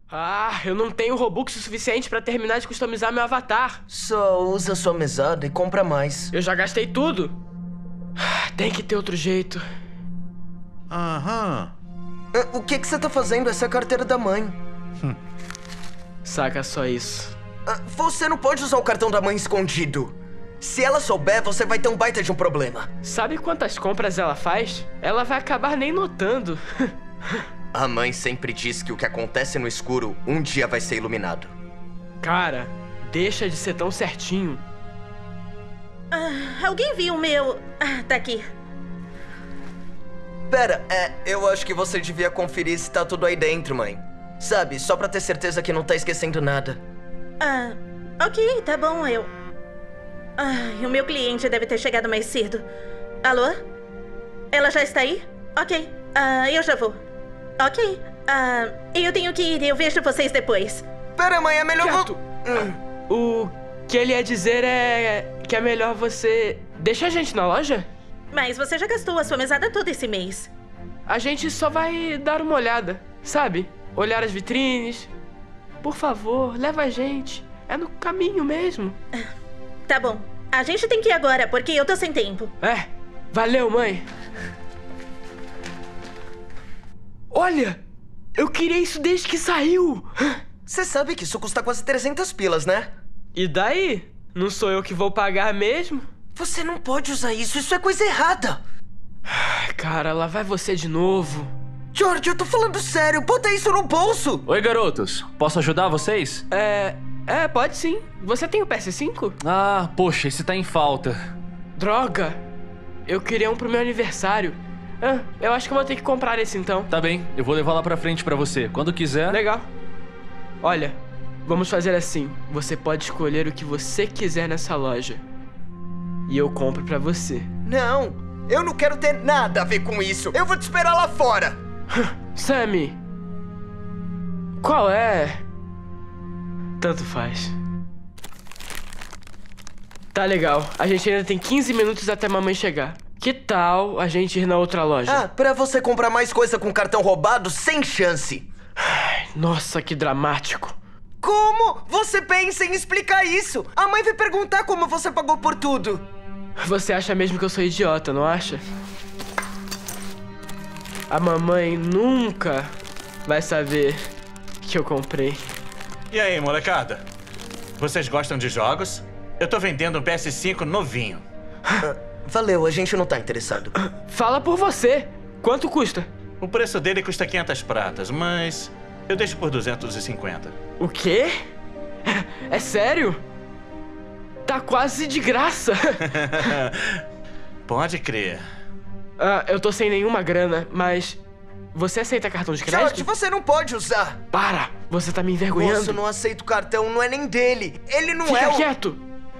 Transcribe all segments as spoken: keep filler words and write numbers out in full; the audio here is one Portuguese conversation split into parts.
Ah, eu não tenho Robux o suficiente pra terminar de customizar meu avatar. Só usa sua mesada e compra mais. Eu já gastei tudo. Tem que ter outro jeito. Aham. O que que você tá fazendo? Essa é a carteira da mãe. Hum. Saca só isso. Você não pode usar o cartão da mãe escondido. Se ela souber, você vai ter um baita de um problema. Sabe quantas compras ela faz? Ela vai acabar nem notando. A mãe sempre diz que o que acontece no escuro um dia vai ser iluminado. Cara, deixa de ser tão certinho. Ah, alguém viu o meu... Ah, tá aqui. Pera, é, eu acho que você devia conferir se tá tudo aí dentro, mãe. Sabe, só pra ter certeza que não tá esquecendo nada. Ah, ok, tá bom, eu... Ah, o meu cliente deve ter chegado mais cedo. Alô? Ela já está aí? Ok, ah, eu já vou. Ok, ah, eu tenho que ir, eu vejo vocês depois. Pera, mãe, é melhor... Quieto. Hum. O que ele ia dizer é que é melhor você... Deixa a gente na loja? Mas você já gastou a sua mesada toda esse mês. A gente só vai dar uma olhada, sabe? Olhar as vitrines. Por favor, leva a gente. É no caminho mesmo. Tá bom. A gente tem que ir agora, porque eu tô sem tempo. É. Valeu, mãe. Olha! Eu queria isso desde que saiu. Você sabe que isso custa quase trezentas pilas, né? E daí? Não sou eu que vou pagar mesmo? Você não pode usar isso, isso é coisa errada. Ai, cara, lá vai você de novo. George, eu tô falando sério, bota isso no bolso. Oi, garotos. Posso ajudar vocês? É... É, pode sim. Você tem o P S cinco? Ah, poxa, esse tá em falta. Droga! Eu queria um pro meu aniversário. Ah, eu acho que eu vou ter que comprar esse então. Tá bem, eu vou levar lá pra frente pra você. Quando quiser... Legal. Olha, vamos fazer assim. Você pode escolher o que você quiser nessa loja. E eu compro pra você. Não, eu não quero ter nada a ver com isso. Eu vou te esperar lá fora. Sammy. Qual é? Tanto faz. Tá legal. A gente ainda tem quinze minutos até a mamãe chegar. Que tal a gente ir na outra loja? Ah, pra você comprar mais coisa com cartão roubado, sem chance. Ai, nossa, que dramático. Como você pensa em explicar isso? A mãe vai perguntar como você pagou por tudo. Você acha mesmo que eu sou idiota, não acha? A mamãe nunca vai saber que eu comprei. E aí, molecada? Vocês gostam de jogos? Eu tô vendendo um P S cinco novinho. Uh, valeu, a gente não tá interessado. Fala por você. Quanto custa? O preço dele custa quinhentas pratas, mas eu deixo por duzentos e cinquenta. O quê? É sério? Tá quase de graça. Pode crer. Ah, eu tô sem nenhuma grana, mas... Você aceita cartão de crédito? George, você não pode usar. Para! Você tá me envergonhando. Moço, não aceito cartão, não é nem dele. Ele não Fica é o... quieto!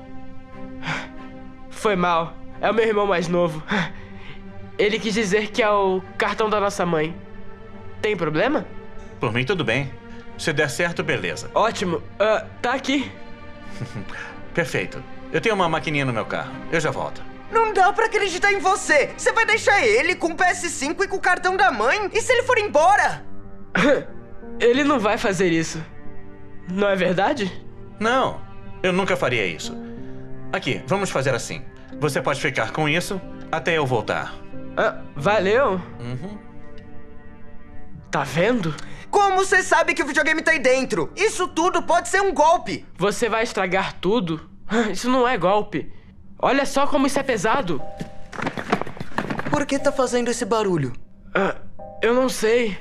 Foi mal. É o meu irmão mais novo. Ele quis dizer que é o cartão da nossa mãe. Tem problema? Por mim, tudo bem. Se der certo, beleza. Ótimo. Uh, tá aqui. Perfeito. Eu tenho uma maquininha no meu carro. Eu já volto. Não dá pra acreditar em você. Você vai deixar ele com o P S cinco e com o cartão da mãe? E se ele for embora? Ele não vai fazer isso. Não é verdade? Não, eu nunca faria isso. Aqui, vamos fazer assim. Você pode ficar com isso até eu voltar. Ah, valeu. Uhum. Tá vendo? Como você sabe que o videogame tá aí dentro? Isso tudo pode ser um golpe. Você vai estragar tudo? Isso não é golpe. Olha só como isso é pesado. Por que tá fazendo esse barulho? Ah, eu não sei.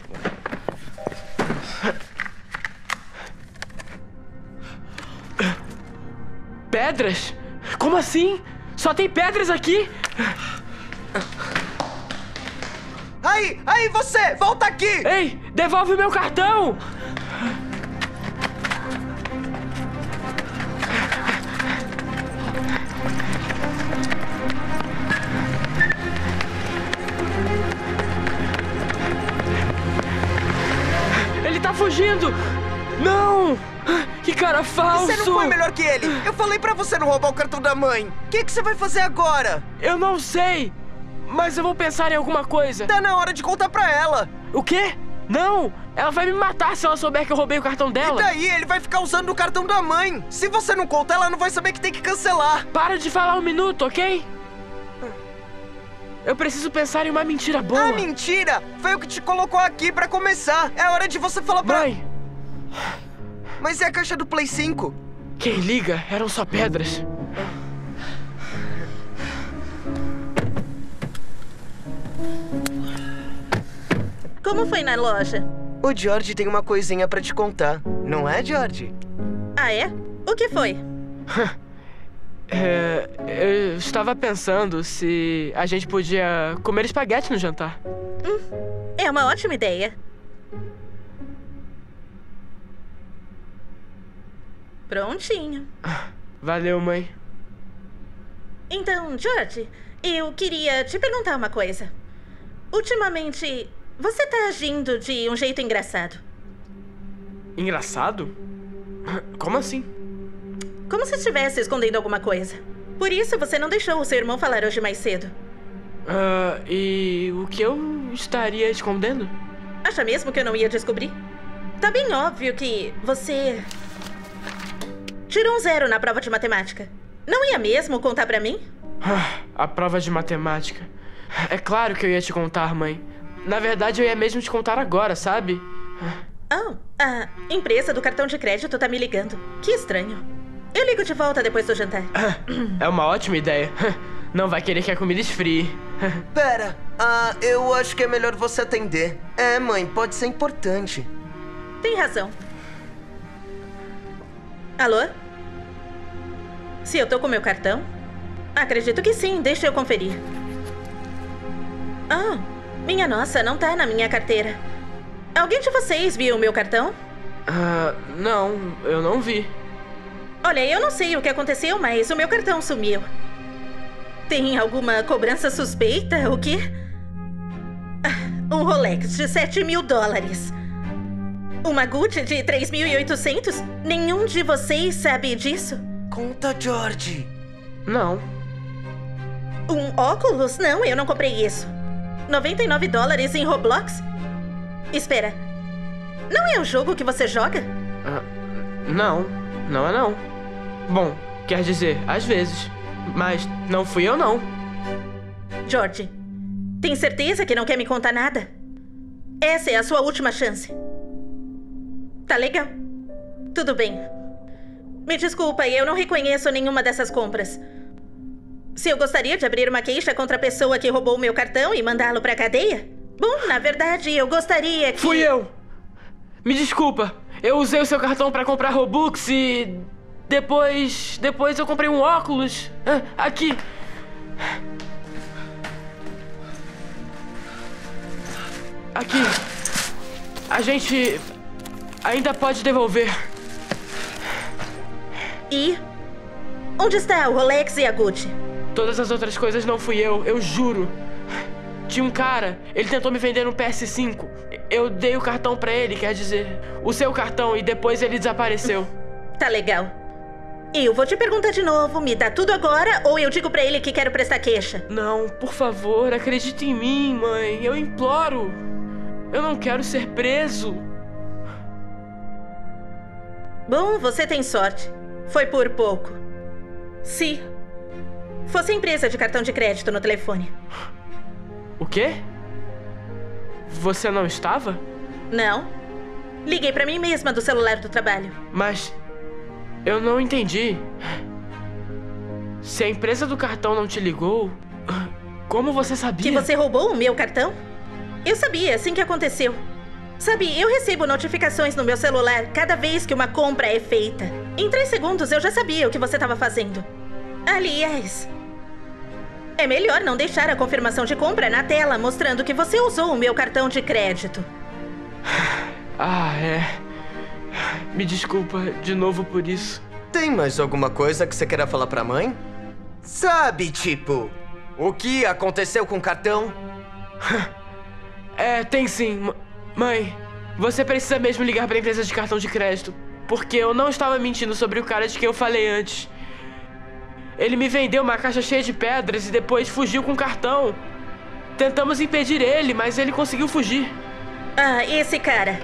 Pedras? Como assim? Só tem pedras aqui? Aí, aí você! Volta aqui! Ei, devolve meu cartão! Ele tá fugindo! Não! Que cara falso! Você não foi melhor que ele! Eu falei pra você não roubar o cartão da mãe! O que, que você vai fazer agora? Eu não sei! Mas eu vou pensar em alguma coisa! Tá na hora de contar pra ela! O quê? Não! Ela vai me matar se ela souber que eu roubei o cartão E dela! daí? Ele vai ficar usando o cartão da mãe. Se você não contar, ela não vai saber que tem que cancelar. Para de falar um minuto, ok? Eu preciso pensar em uma mentira boa. Ah, mentira! Foi o que te colocou aqui pra começar. É hora de você falar pra... Mãe! Mas é a caixa do Play cinco. Quem liga eram só pedras. Como foi na loja? O George tem uma coisinha pra te contar. Não é, George? Ah, é? O que foi? É, eu estava pensando se a gente podia comer espaguete no jantar. É uma ótima ideia. Prontinho. Valeu, mãe. Então, George, eu queria te perguntar uma coisa. Ultimamente, você tá agindo de um jeito engraçado. Engraçado? Como assim? Como se estivesse escondendo alguma coisa. Por isso, você não deixou o seu irmão falar hoje mais cedo. Ah, e o que eu estaria escondendo? Acha mesmo que eu não ia descobrir? Tá bem óbvio que você... tirou um zero na prova de matemática. Não ia mesmo contar pra mim? Ah, a prova de matemática. É claro que eu ia te contar, mãe. Na verdade, eu ia mesmo te contar agora, sabe? Oh, a empresa do cartão de crédito tá me ligando. Que estranho. Eu ligo de volta depois do jantar. É uma ótima ideia. Não vai querer que a comida esfrie. Pera, ah, eu acho que é melhor você atender. É, mãe, pode ser importante. Tem razão. Alô? Se eu tô com meu cartão? Acredito que sim, deixa eu conferir. Ah, minha nossa, não tá na minha carteira. Alguém de vocês viu o meu cartão? Ah, não, eu não vi. Olha, eu não sei o que aconteceu, mas o meu cartão sumiu. Tem alguma cobrança suspeita? O quê? Ah, um Rolex de sete mil dólares. Uma Gucci de três mil e oitocentos? Nenhum de vocês sabe disso? Conta, George. Não. Um óculos? Não, eu não comprei isso. noventa e nove dólares em Roblox? Espera. Não é o jogo que você joga? Ah, não, não é não. Bom, quer dizer, às vezes. Mas não fui eu, não. George, tem certeza que não quer me contar nada? Essa é a sua última chance. Tá legal. Tudo bem. Me desculpa, eu não reconheço nenhuma dessas compras. Se eu gostaria de abrir uma queixa contra a pessoa que roubou o meu cartão e mandá-lo pra cadeia? Bom, na verdade, eu gostaria que... Fui eu! Me desculpa. Eu usei o seu cartão pra comprar Robux e... Depois... Depois eu comprei um óculos. Ah, aqui. Aqui. A gente... ainda pode devolver. E? Onde está o Rolex e a Gucci? Todas as outras coisas não fui eu, eu juro. Tinha um cara, ele tentou me vender um P S cinco. Eu dei o cartão pra ele, quer dizer, o seu cartão, e depois ele desapareceu. Tá legal. Eu vou te perguntar de novo, me dá tudo agora ou eu digo pra ele que quero prestar queixa? Não, por favor, acredite em mim, mãe. Eu imploro. Eu não quero ser preso. Bom, você tem sorte. Foi por pouco. Se fosse a empresa de cartão de crédito no telefone. O quê? Você não estava? Não. Liguei pra mim mesma do celular do trabalho. Mas eu não entendi. Se a empresa do cartão não te ligou, como você sabia? Que você roubou o meu cartão? Eu sabia assim que aconteceu. Sabe, eu recebo notificações no meu celular cada vez que uma compra é feita. Em três segundos eu já sabia o que você estava fazendo. Aliás, é melhor não deixar a confirmação de compra na tela mostrando que você usou o meu cartão de crédito. Ah, é. Me desculpa de novo por isso. Tem mais alguma coisa que você queira falar pra mãe? Sabe, tipo, o que aconteceu com o cartão? É, tem sim. M- Mãe, você precisa mesmo ligar pra empresa de cartão de crédito. Porque eu não estava mentindo sobre o cara de quem eu falei antes. Ele me vendeu uma caixa cheia de pedras e depois fugiu com o cartão. Tentamos impedir ele, mas ele conseguiu fugir. Ah, esse cara.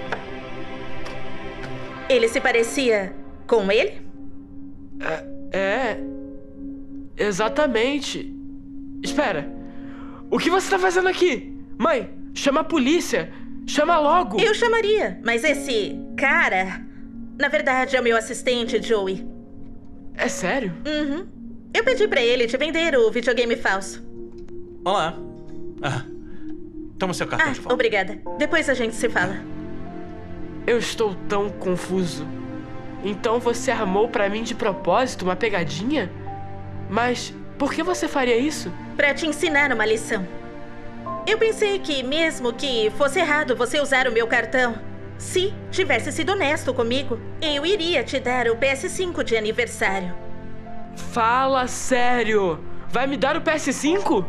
Ele se parecia com ele? É, é. Exatamente. Espera. O que você tá fazendo aqui? Mãe, chama a polícia. Chama logo. Eu chamaria, mas esse cara, na verdade, é o meu assistente, Joey. É sério? Uhum. Eu pedi pra ele te vender o videogame falso. Olá. Ah, toma seu cartão Ah, de volta. obrigada. Depois a gente se fala. Eu estou tão confuso. Então você armou pra mim de propósito uma pegadinha? Mas por que você faria isso? Pra te ensinar uma lição. Eu pensei que, mesmo que fosse errado você usar o meu cartão, se tivesse sido honesto comigo, eu iria te dar o P S cinco de aniversário. Fala sério. Vai me dar o P S cinco?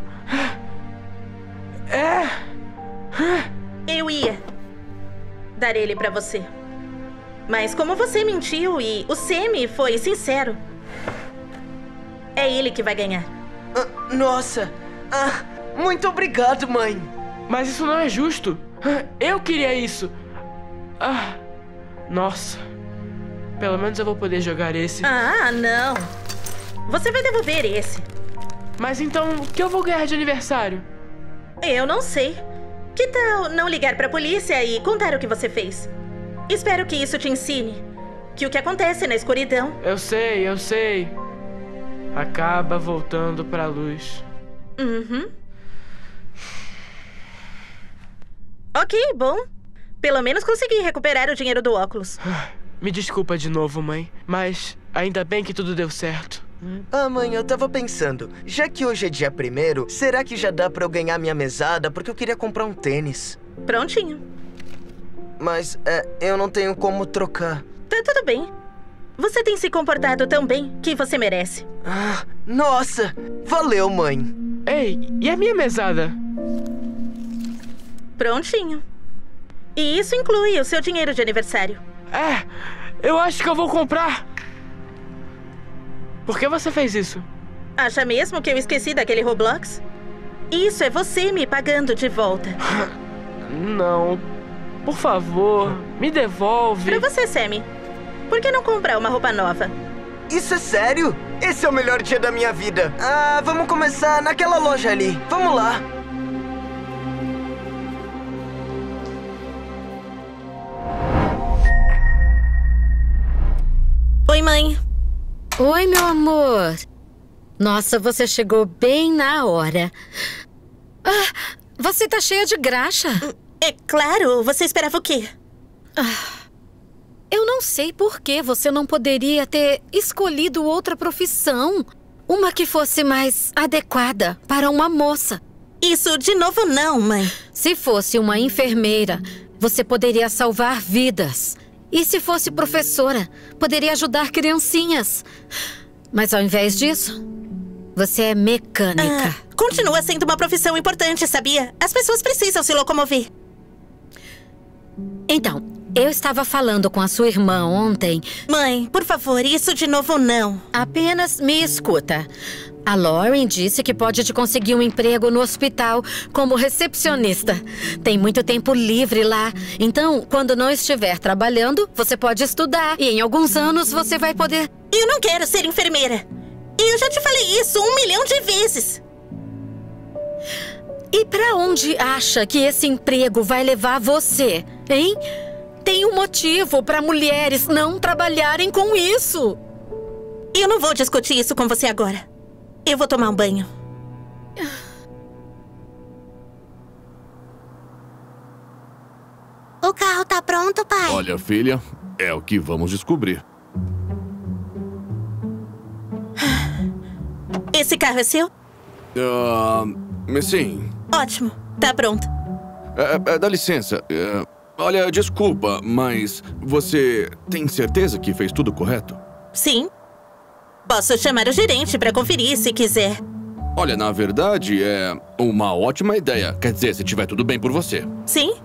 É. Eu ia dar ele pra você. Mas como você mentiu e o Semi foi sincero, é ele que vai ganhar. Ah, nossa! Ah, muito obrigado, mãe! Mas isso não é justo. Eu queria isso. Ah, nossa. Pelo menos eu vou poder jogar esse. Ah, não. Você vai devolver esse. Mas então, o que eu vou ganhar de aniversário? Eu não sei. Que tal não ligar pra polícia e contar o que você fez? Espero que isso te ensine que o que acontece na escuridão... Eu sei, eu sei. Acaba voltando pra luz. Uhum. Ok, bom. Pelo menos consegui recuperar o dinheiro do óculos. Me desculpa de novo, mãe. Mas ainda bem que tudo deu certo. Ah, mãe, eu tava pensando, já que hoje é dia primeiro, será que já dá pra eu ganhar minha mesada? Porque eu queria comprar um tênis. Prontinho. Mas, é, eu não tenho como trocar. Tá tudo bem. Você tem se comportado tão bem que você merece. Ah, nossa! Valeu, mãe! Ei, e a minha mesada? Prontinho. E isso inclui o seu dinheiro de aniversário. É, eu acho que eu vou comprar. Por que você fez isso? Acha mesmo que eu esqueci daquele Roblox? Isso é você me pagando de volta. Não. Por favor, me devolve. Pra você, Sammy. Por que não comprar uma roupa nova? Isso é sério? Esse é o melhor dia da minha vida. Ah, vamos começar naquela loja ali. Vamos lá. Oi, mãe. Oi, meu amor. Nossa, você chegou bem na hora. Ah, você tá cheia de graxa. É claro, você esperava o quê? Ah, eu não sei por que você não poderia ter escolhido outra profissão. Uma que fosse mais adequada para uma moça. Isso de novo não, mãe. Se fosse uma enfermeira, você poderia salvar vidas. E se fosse professora, poderia ajudar criancinhas. Mas ao invés disso, você é mecânica. Ah, continua sendo uma profissão importante, sabia? As pessoas precisam se locomover. Então, eu estava falando com a sua irmã ontem. Mãe, por favor, isso de novo não. Apenas me escuta. A Lauren disse que pode te conseguir um emprego no hospital como recepcionista. Tem muito tempo livre lá. Então, quando não estiver trabalhando, você pode estudar. E em alguns anos você vai poder... Eu não quero ser enfermeira. Eu já te falei isso um milhão de vezes. E pra onde acha que esse emprego vai levar você, hein? Tem um motivo pra mulheres não trabalharem com isso. Eu não vou discutir isso com você agora. Eu vou tomar um banho. O carro tá pronto, pai? Olha, filha, é o que vamos descobrir. Esse carro é seu? Uh, sim. Ótimo, tá pronto. É, é, dá licença. É, olha, desculpa, mas você tem certeza que fez tudo correto? Sim. Posso chamar o gerente pra conferir se quiser. Olha, na verdade, é uma ótima ideia. Quer dizer, se tiver tudo bem por você. Sim?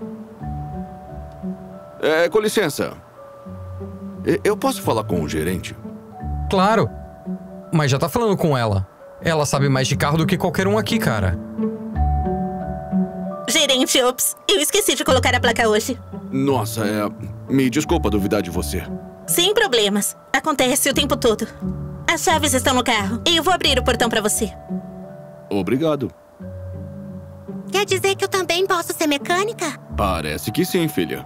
É, com licença. Eu posso falar com o gerente? Claro. Mas já tá falando com ela. Ela sabe mais de carro do que qualquer um aqui, cara. Gerente, ops. Eu esqueci de colocar a placa hoje. Nossa, é... Me desculpa duvidar de você. Sem problemas. Acontece o tempo todo. As chaves estão no carro. E eu vou abrir o portão pra você. Obrigado. Quer dizer que eu também posso ser mecânica? Parece que sim, filha.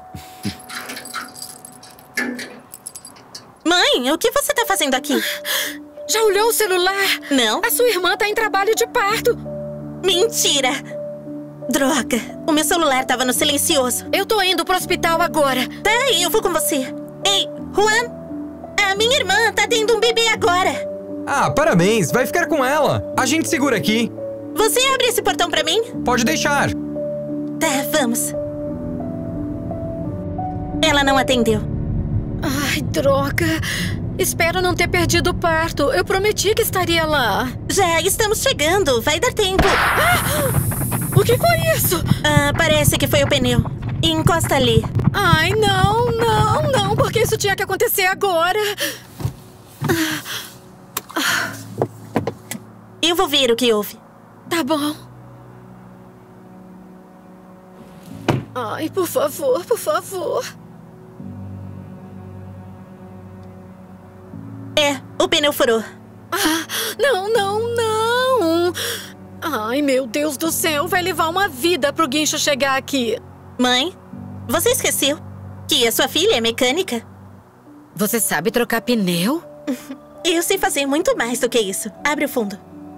Mãe, o que você tá fazendo aqui? Já olhou o celular? Não. A sua irmã tá em trabalho de parto. Mentira! Droga, o meu celular tava no silencioso. Eu tô indo pro hospital agora. Tá, eu vou com você. Ei, Juan, a minha irmã tá tendo um bebê agora. Ah, parabéns. Vai ficar com ela. A gente segura aqui. Você abre esse portão pra mim? Pode deixar. Tá, vamos. Ela não atendeu. Ai, droga. Espero não ter perdido o parto. Eu prometi que estaria lá. Já estamos chegando. Vai dar tempo. Ah! O que foi isso? Ah, parece que foi o pneu. Encosta ali. Ai, não, não, não. Porque isso tinha que acontecer agora. Eu vou ver o que houve. Tá bom. Ai, por favor, por favor. É, o pneu furou. Ah, não, não, não. Ai, meu Deus do céu. Vai levar uma vida pro guincho chegar aqui. Mãe, você esqueceu que a sua filha é mecânica? Você sabe trocar pneu? Eu sei fazer muito mais do que isso. Abre o fundo.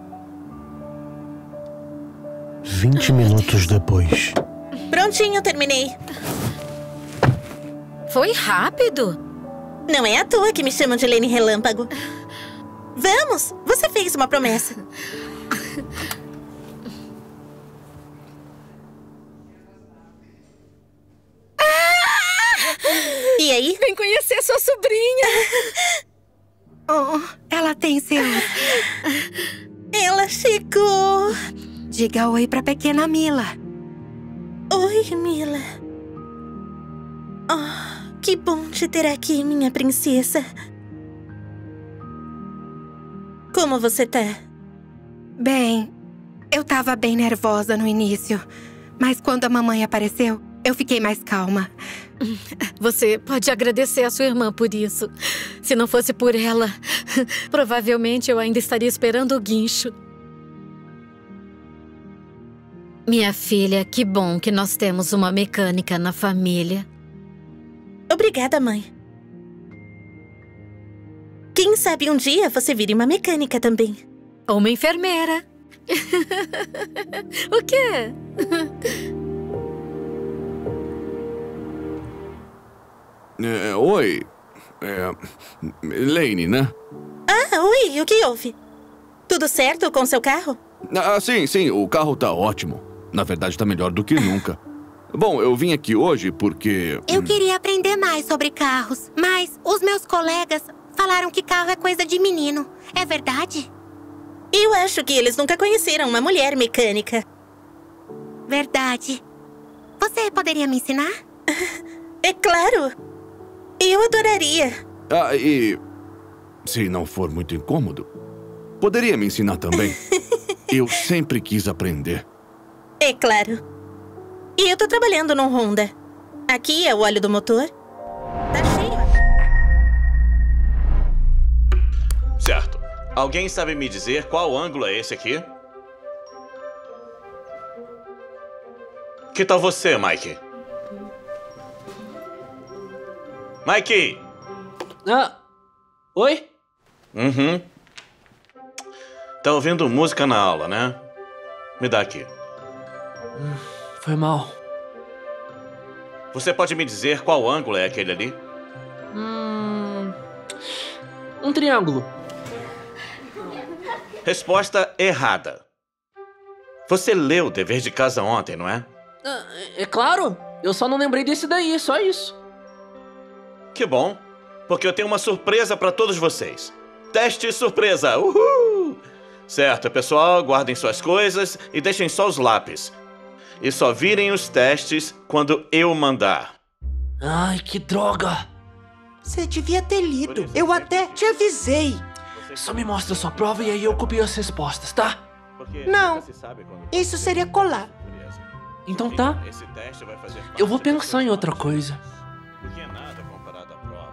Vinte minutos depois. Prontinho, terminei. Foi rápido. Não é à toa que me chamam de Lene Relâmpago. Vamos, você fez uma promessa. E aí? Vem conhecer sua sobrinha. Oh, ela tem seus. Ela chegou. Diga oi pra pequena Mila. Oi, Mila. Oh, que bom te ter aqui, minha princesa. Como você tá? Bem, eu tava bem nervosa no início. Mas quando a mamãe apareceu, eu fiquei mais calma. Você pode agradecer a sua irmã por isso. Se não fosse por ela, provavelmente eu ainda estaria esperando o guincho. Minha filha, que bom que nós temos uma mecânica na família. Obrigada, mãe. Quem sabe um dia você vire uma mecânica também. Ou uma enfermeira. O quê? É, oi. É... Lane, né? Ah, oi, o que houve? Tudo certo com seu carro? Ah, sim, sim, o carro tá ótimo. Na verdade, tá melhor do que nunca. Bom, eu vim aqui hoje porque... Eu queria aprender mais sobre carros, mas os meus colegas falaram que carro é coisa de menino. É verdade? Eu acho que eles nunca conheceram uma mulher mecânica. Verdade. Você poderia me ensinar? É claro. Eu adoraria. Ah, e... se não for muito incômodo, poderia me ensinar também? Eu sempre quis aprender. É claro. E eu tô trabalhando num Honda. Aqui é o óleo do motor. Tá cheio. Certo. Alguém sabe me dizer qual ângulo é esse aqui? Que tal você, Mike? Mike! Ah, oi? Uhum. Tá ouvindo música na aula, né? Me dá aqui. Foi mal. Você pode me dizer qual ângulo é aquele ali? Hum... Um triângulo. Resposta errada. Você leu o dever de casa ontem, não é? Ah, é claro. Eu só não lembrei desse daí, só isso. Que bom, porque eu tenho uma surpresa pra todos vocês. Teste surpresa! Uhul! Certo, pessoal, guardem suas coisas e deixem só os lápis. E só virem os testes quando eu mandar. Ai, que droga! Você devia ter lido. Eu até te avisei. Só me mostra sua prova e aí eu copio as respostas, tá? Não. Isso seria colar. Então tá. Esse teste vai fazer parte Eu vou da pensar sua em outra vida. coisa. O que é nada comparado à prova.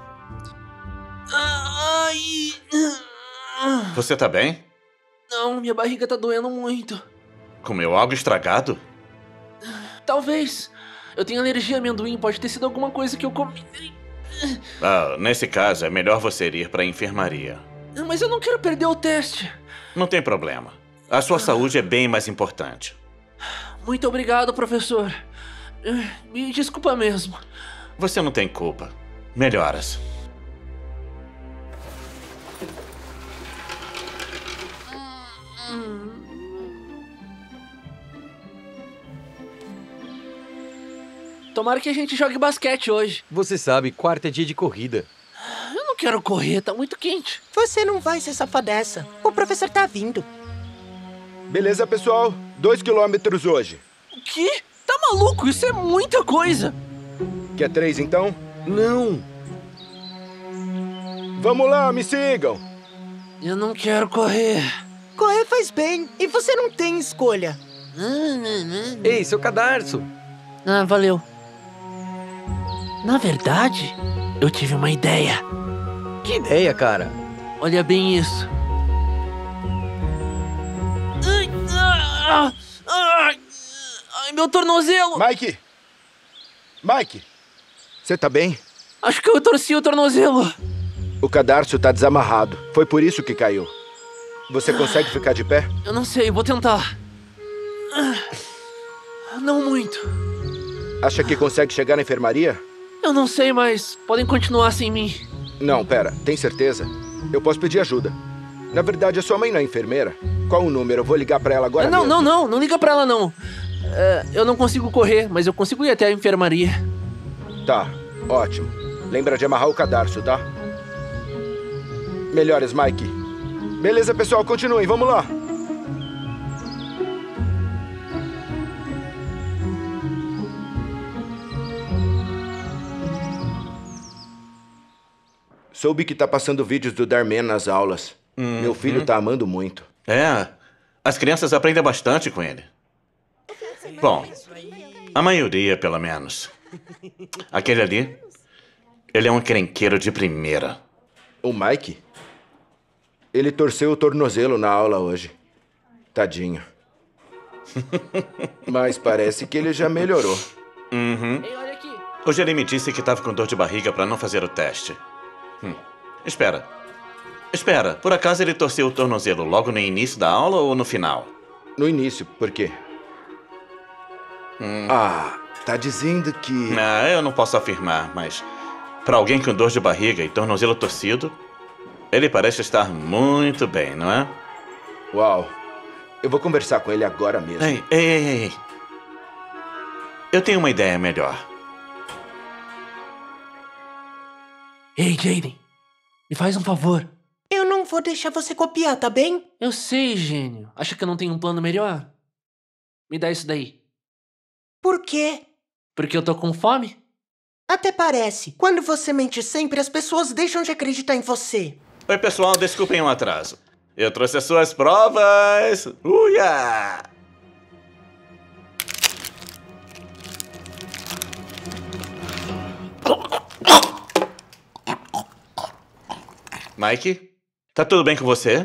Ai. Você tá bem? Não, minha barriga tá doendo muito. Comeu algo estragado? Talvez. Eu tenho alergia a amendoim, pode ter sido alguma coisa que eu comi. Ah, nesse caso, é melhor você ir pra enfermaria. Mas eu não quero perder o teste. Não tem problema. A sua saúde é bem mais importante. Muito obrigado, professor. Me desculpa mesmo. Você não tem culpa. Melhoras. Tomara que a gente jogue basquete hoje. Você sabe, quarta é dia de corrida. Eu não quero correr, tá muito quente. Você não vai se safar dessa. O professor tá vindo. Beleza, pessoal? Dois quilômetros hoje. O quê? Tá maluco? Isso é muita coisa. Quer três, então? Não. Vamos lá, me sigam. Eu não quero correr. Correr faz bem. E você não tem escolha. Ei, seu cadarço. Ah, valeu. Na verdade, eu tive uma ideia. Que ideia, cara? Olha bem isso. Ai, ah, ai, ai, meu tornozelo! Mike! Mike! Você tá bem? Acho que eu torci o tornozelo. O cadarço tá desamarrado. Foi por isso que caiu. Você consegue ficar de pé? Eu não sei, vou tentar. Não muito. Acha que consegue chegar na enfermaria? Eu não sei, mas podem continuar sem mim. Não, pera. Tem certeza? Eu posso pedir ajuda. Na verdade, a sua mãe não é enfermeira. Qual o número? Eu vou ligar pra ela agora Não, mesmo. não, não. Não liga pra ela, não. É, eu não consigo correr, mas eu consigo ir até a enfermaria. Tá, ótimo. Lembra de amarrar o cadarço, tá? Melhores, Mike. Beleza, pessoal, continuem. Vamos lá. Soube que tá passando vídeos do Darman nas aulas. Hum, Meu filho hum. tá amando muito. É, as crianças aprendem bastante com ele. Bom, a maioria, pelo menos. Aquele ali, ele é um encrenqueiro de primeira. O Mike? Ele torceu o tornozelo na aula hoje. Tadinho. Mas parece que ele já melhorou. Uhum. Ei, olha aqui. Hoje ele me disse que estava com dor de barriga para não fazer o teste. Hum. Espera. Espera, por acaso ele torceu o tornozelo logo no início da aula ou no final? No início, por quê? Hum. Ah, tá dizendo que... Ah, eu não posso afirmar, mas para alguém com dor de barriga e tornozelo torcido, ele parece estar muito bem, não é? Uau. Eu vou conversar com ele agora mesmo. Ei, ei, ei, ei. Eu tenho uma ideia melhor. Ei, Jaden, me faz um favor. Eu não vou deixar você copiar, tá bem? Eu sei, gênio. Acha que eu não tenho um plano melhor? Me dá isso daí. Por quê? Porque eu tô com fome? Até parece. Quando você mente sempre, as pessoas deixam de acreditar em você. Oi, pessoal, desculpem o atraso. Eu trouxe as suas provas. Uia! Mike, tá tudo bem com você?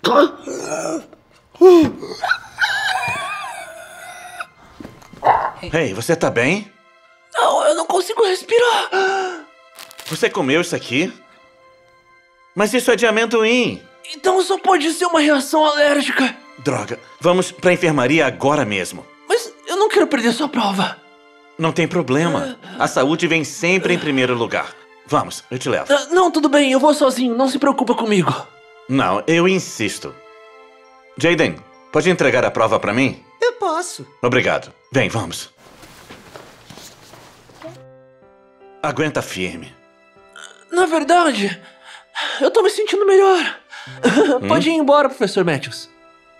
Ei, você tá bem? Não, eu não consigo respirar. Você comeu isso aqui? Mas isso é de amendoim. Então só pode ser uma reação alérgica. Droga, vamos pra enfermaria agora mesmo. Mas eu não quero perder sua prova. Não tem problema. A saúde vem sempre em primeiro lugar. Vamos, eu te levo. Uh, não, tudo bem, eu vou sozinho. Não se preocupa comigo. Não, eu insisto. Jaden, pode entregar a prova pra mim? Eu posso. Obrigado. Vem, vamos. Aguenta firme. Na verdade, eu tô me sentindo melhor. Hum? Pode ir embora, professor Matthews.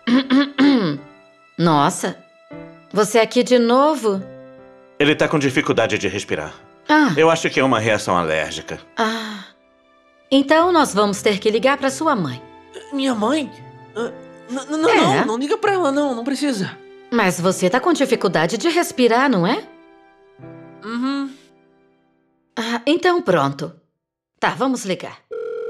Nossa, você aqui de novo? Ele tá com dificuldade de respirar. Ah. Eu acho que é uma reação alérgica. Ah. Então nós vamos ter que ligar pra sua mãe. Minha mãe? Uh, não, É. não, não liga pra ela, não, não precisa. Mas você tá com dificuldade de respirar, não é? Uhum. Ah, então pronto. Tá, vamos ligar.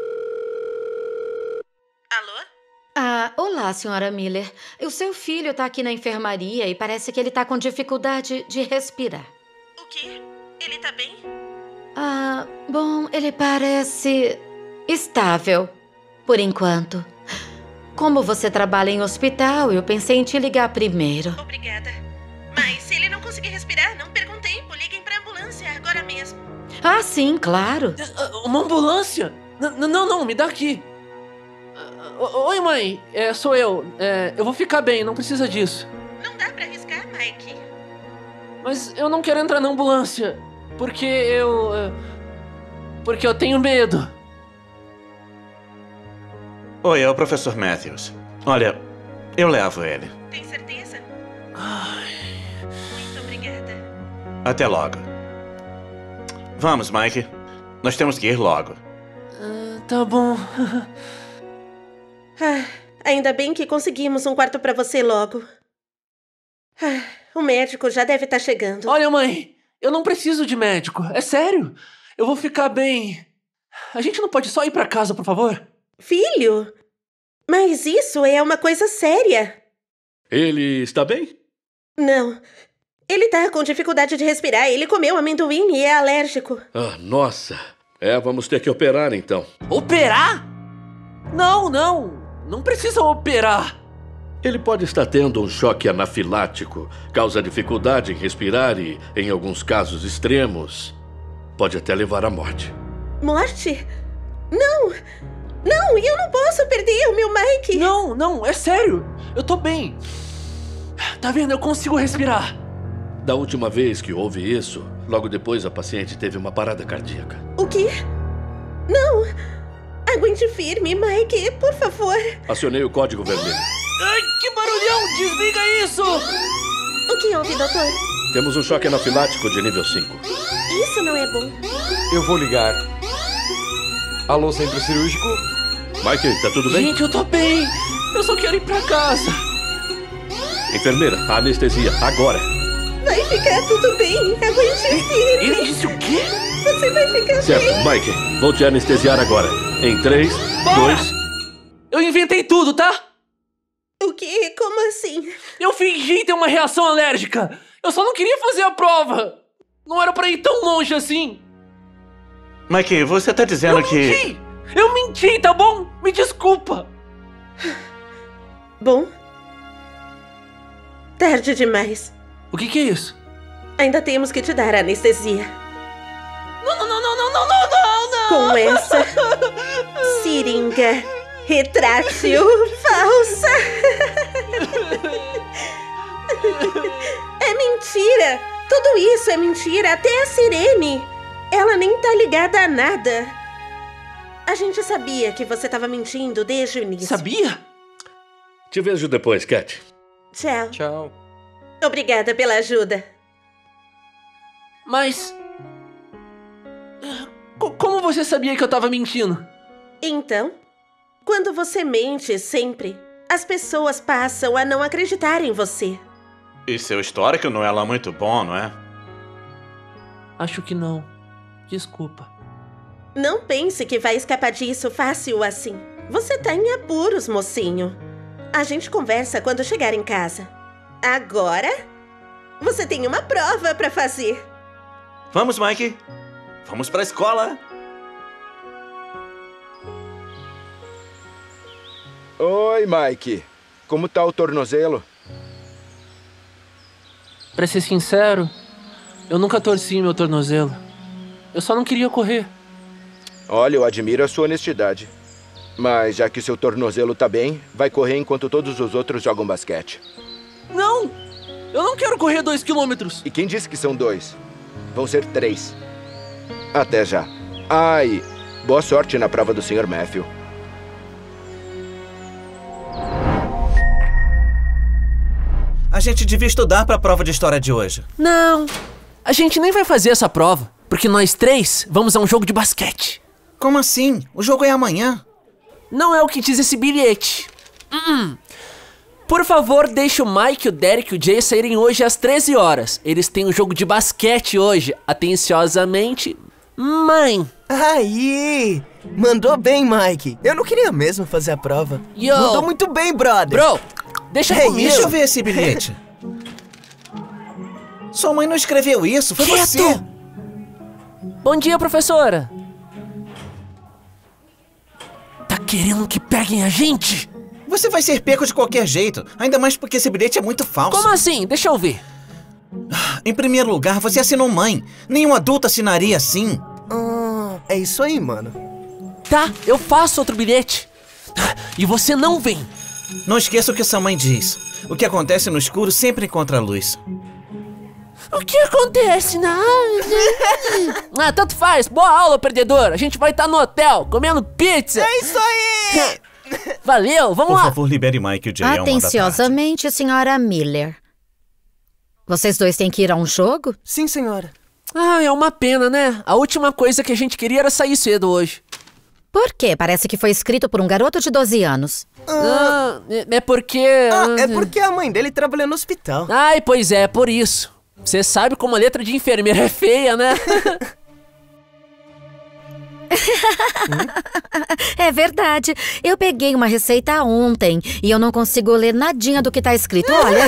Alô? Ah, olá, senhora Miller. O seu filho tá aqui na enfermaria e parece que ele tá com dificuldade de respirar. O quê? Ele tá bem? Ah, bom, ele parece estável, por enquanto. Como você trabalha em hospital, eu pensei em te ligar primeiro. Obrigada. Mas se ele não conseguir respirar, não perca um tempo. Liguem pra ambulância agora mesmo. Ah, sim, claro. Uma ambulância? N não, não, me dá aqui. Oi, mãe. É, sou eu. É, eu vou ficar bem, não precisa disso. Não dá pra arriscar, Mike. Mas eu não quero entrar na ambulância. Porque eu... Porque eu tenho medo. Oi, é o professor Matthews. Olha, eu levo ele. Tem certeza? Ai. Muito obrigada. Até logo. Vamos, Mike. Nós temos que ir logo. Uh, tá bom. Ah, ainda bem que conseguimos um quarto pra você logo. Ah, o médico já deve estar chegando. Olha, mãe, eu não preciso de médico. É sério. Eu vou ficar bem. A gente não pode só ir pra casa, por favor? Filho? Mas isso é uma coisa séria. Ele está bem? Não. Ele tá com dificuldade de respirar. Ele comeu amendoim e é alérgico. Ah, nossa. É, vamos ter que operar então. Operar? Não, não. Não precisa operar. Ele pode estar tendo um choque anafilático, causa dificuldade em respirar e, em alguns casos extremos, pode até levar à morte. Morte? Não! Não, eu não posso perder o meu Mike! Não, não, é sério! Eu tô bem! Tá vendo? Eu consigo respirar! Da última vez que houve isso, logo depois a paciente teve uma parada cardíaca. O quê? Não! Aguente firme, Mike, por favor! Acionei o código vermelho. Ai, que barulhão! Desliga isso! O que houve, doutor? Temos um choque anafilático de nível cinco. Isso não é bom. Eu vou ligar. Alô, centro cirúrgico? Mike, tá tudo bem? Gente, eu tô bem! Eu só quero ir pra casa! Enfermeira, anestesia, agora! Vai ficar tudo bem, aguente firme! Ele disse o quê? Você vai ficar certo, bem! Certo, Mike, vou te anestesiar agora. Em três, dois... Eu inventei tudo, tá? O quê? Como assim? Eu fingi ter uma reação alérgica! Eu só não queria fazer a prova! Não era pra ir tão longe assim! Mike, você tá dizendo eu que... Eu menti! Eu menti, tá bom? Me desculpa! Bom... Tarde demais. O que que é isso? Ainda temos que te dar anestesia. Não, não, não, não, não, não, não, não! Com essa... seringa retrátil falsa. É mentira! Tudo isso é mentira, até a sirene. Ela nem tá ligada a nada. A gente sabia que você tava mentindo desde o início. Sabia? Te vejo depois, Cat. Tchau. Tchau. Obrigada pela ajuda. Mas... Como você sabia que eu tava mentindo? Então, quando você mente sempre, as pessoas passam a não acreditar em você. E seu histórico não é lá muito bom, não é? Acho que não. Desculpa. Não pense que vai escapar disso fácil assim. Você tá em apuros, mocinho. A gente conversa quando chegar em casa. Agora, você tem uma prova pra fazer. Vamos, Mike. Vamos pra escola. Oi, Mike. Como tá o tornozelo? Pra ser sincero, eu nunca torci meu tornozelo. Eu só não queria correr. Olha, eu admiro a sua honestidade. Mas já que seu tornozelo tá bem, vai correr enquanto todos os outros jogam basquete. Não! Eu não quero correr dois quilômetros. E quem disse que são dois? Vão ser três. Até já. Ah, e boa sorte na prova do senhor Matthew. A gente devia estudar para a prova de história de hoje. Não, a gente nem vai fazer essa prova, porque nós três vamos a um jogo de basquete. Como assim? O jogo é amanhã. Não é o que diz esse bilhete. Uh-uh. Por favor, deixe o Mike, o Derek e o Jay saírem hoje às treze horas. Eles têm um jogo de basquete hoje. Atenciosamente, mãe. Aí! Mandou bem, Mike. Eu não queria mesmo fazer a prova. Yo. Mandou muito bem, brother. Bro, deixa Hey, comigo. Deixa eu ver esse bilhete. Sua mãe não escreveu isso, foi Quieto. você. Bom dia, professora. Tá querendo que peguem a gente? Você vai ser pego de qualquer jeito, ainda mais porque esse bilhete é muito falso. Como assim? Deixa eu ver. Em primeiro lugar, você assinou mãe. Nenhum adulto assinaria assim. Ah, é isso aí, mano. Tá, eu faço outro bilhete. E você não vem. Não esqueça o que sua mãe diz. O que acontece no escuro sempre encontra a luz. O que acontece na... Ah, tanto faz. Boa aula, perdedor. A gente vai estar no hotel, comendo pizza. É isso aí! Valeu, vamos Por lá. Por favor, libere Mike e o Jay a uma da tarde. Atenciosamente, senhora Miller. Vocês dois têm que ir a um jogo? Sim, senhora. Ah, é uma pena, né? A última coisa que a gente queria era sair cedo hoje. Por quê? Parece que foi escrito por um garoto de doze anos. Ah, é, é porque... Ah, é porque a mãe dele trabalha no hospital. Ai, pois é, por isso. Você sabe como a letra de enfermeira é feia, né? É verdade. Eu peguei uma receita ontem e eu não consigo ler nadinha do que tá escrito, olha.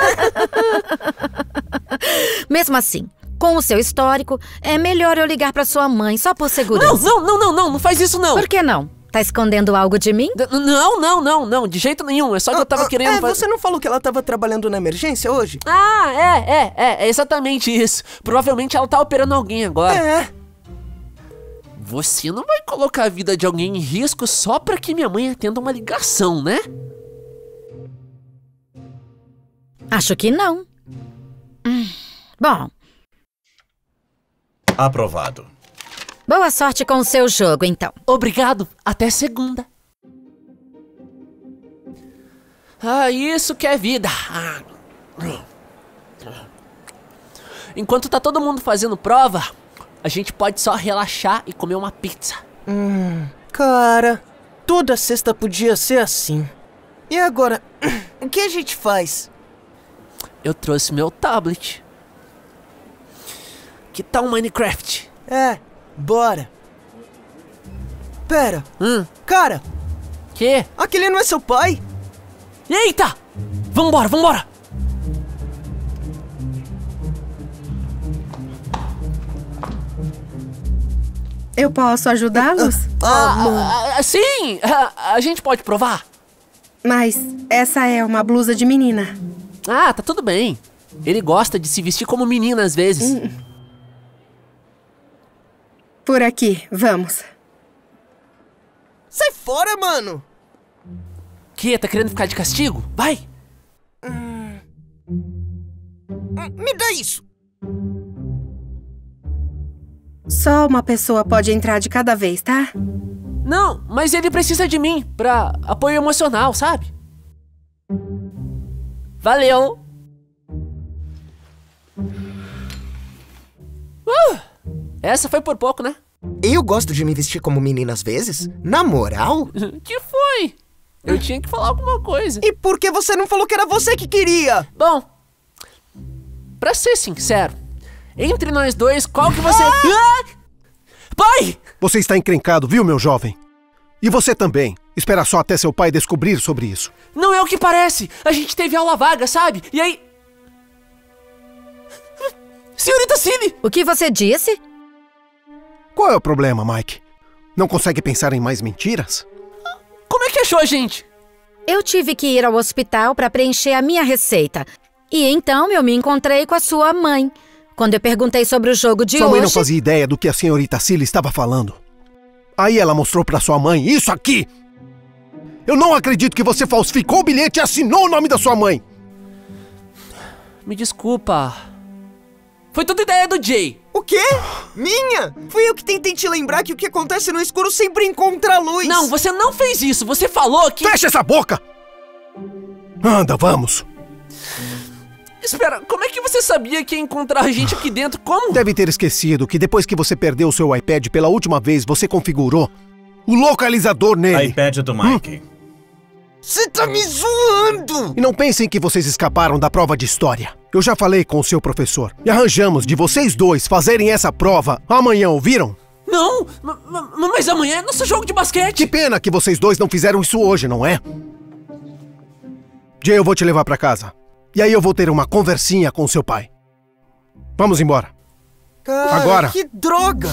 Mesmo assim, com o seu histórico, é melhor eu ligar pra sua mãe, só por segurança. Não, não, não, não, não, não faz isso não. Por que não? Tá escondendo algo de mim? D não, não, não, não, de jeito nenhum. É só que ah, eu tava ah, querendo... É, você não falou que ela tava trabalhando na emergência hoje? Ah, é, é, é, é exatamente isso. Provavelmente ela tá operando alguém agora. É. Você não vai colocar a vida de alguém em risco só pra que minha mãe atenda uma ligação, né? Acho que não. Hum, bom. Aprovado. Boa sorte com o seu jogo, então. Obrigado. Até segunda. Ah, isso que é vida. Ah. Enquanto tá todo mundo fazendo prova, a gente pode só relaxar e comer uma pizza. Hum, cara, toda sexta podia ser assim. E agora, o que a gente faz? Eu trouxe meu tablet. Que tal um Minecraft? É, bora. Pera. Hum. Cara. Que? Aquele não é seu pai? Eita! Vambora, vambora! Eu posso ajudá-los? Ah, ah, ah, sim! A, a gente pode provar? Mas essa é uma blusa de menina. Ah, tá tudo bem. Ele gosta de se vestir como menina às vezes. Hum. Por aqui, vamos. Sai fora, mano! Que? Tá querendo ficar de castigo? Vai! Hum. Me dá isso! Só uma pessoa pode entrar de cada vez, tá? Não, mas ele precisa de mim pra apoio emocional, sabe? Valeu! Uh, essa foi por pouco, né? Eu gosto de me vestir como menina às vezes? Na moral? Que foi? Eu tinha que falar alguma coisa. E por que você não falou que era você que queria? Bom, pra ser sincero, entre nós dois, qual que você... Ah! Ah! Pai! Você está encrencado, viu, meu jovem? E você também. Espera só até seu pai descobrir sobre isso. Não é o que parece. A gente teve aula vaga, sabe? E aí... Senhorita Cine! O que você disse? Qual é o problema, Mike? Não consegue pensar em mais mentiras? Como é que achou a gente? Eu tive que ir ao hospital para preencher a minha receita. E então eu me encontrei com a sua mãe. Quando eu perguntei sobre o jogo de sua hoje... Sua mãe não fazia ideia do que a senhorita Cilly estava falando. Aí ela mostrou para sua mãe isso aqui. Eu não acredito que você falsificou o bilhete e assinou o nome da sua mãe. Me desculpa. Foi tudo ideia do Jay. O quê? Minha? Fui eu que tentei te lembrar que o que acontece no escuro sempre encontra luz. Não, você não fez isso. Você falou que... Fecha essa boca! Anda, vamos. Espera, como é que você sabia que ia encontrar a gente aqui dentro? Como? Deve ter esquecido que depois que você perdeu o seu iPad pela última vez, você configurou o localizador nele. iPad do Mike. Hum? Você tá me zoando! E não pensem que vocês escaparam da prova de história. Eu já falei com o seu professor e arranjamos de vocês dois fazerem essa prova amanhã, ouviram? Não, mas amanhã é nosso jogo de basquete. Que pena que vocês dois não fizeram isso hoje, não é? Jay, eu vou te levar pra casa. E aí eu vou ter uma conversinha com seu pai. Vamos embora. Cara, agora. Que droga!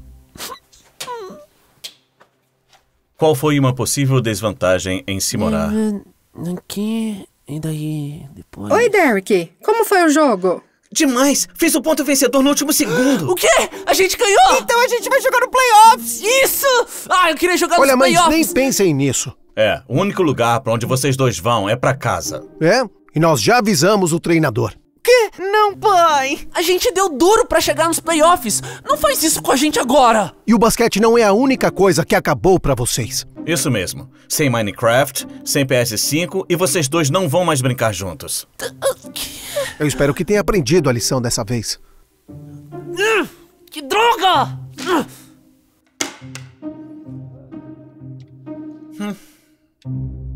Qual foi uma possível desvantagem em se morar? Aqui, e daí depois... Oi, Derek. Como foi o jogo? Demais! Fiz o ponto vencedor no último segundo. O quê? A gente ganhou! Então a gente vai jogar no playoffs! Isso! Ah, eu queria jogar Olha, nos playoffs! Olha, mas nem pensem nisso. É, o único lugar pra onde vocês dois vão é pra casa. É? E nós já avisamos o treinador. Que? Não, pai! A gente deu duro pra chegar nos playoffs. Não faz isso com a gente agora! E o basquete não é a única coisa que acabou pra vocês. Isso mesmo. Sem Minecraft, sem P S cinco e vocês dois não vão mais brincar juntos. Eu espero que tenha aprendido a lição dessa vez. Que droga! Hum.